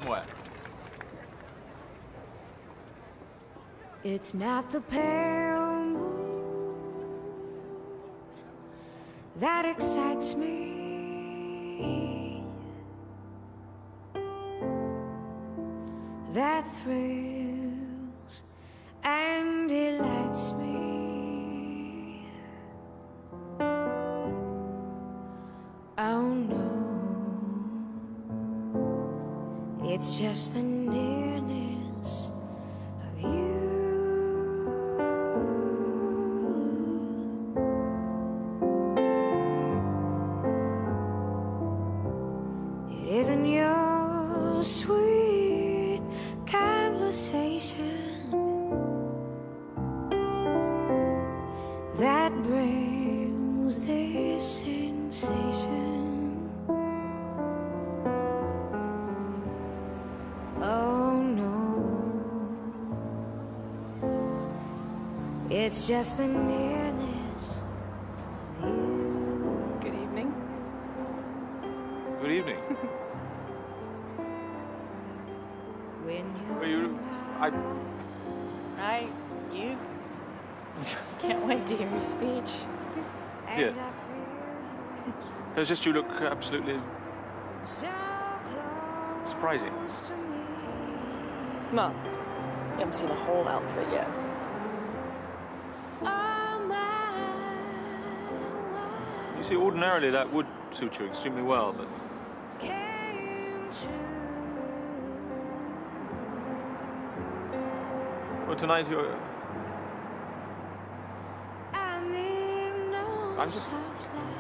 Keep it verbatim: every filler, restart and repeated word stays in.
somewhere. It's not the pale moon that excites me, that thrills and delights me. Oh no, it's just the nearness of you. It isn't your sweet conversation that brings this sensation. Oh no, it's just the nearness of you. Good evening. Good evening. When Were you... I... Right, you? Can't wait to hear your speech. Yeah. It's just you look absolutely surprising. Mom, you haven't seen a whole outfit yet. You see, ordinarily that would suit you extremely well, but... Well, tonight you're... I'm just...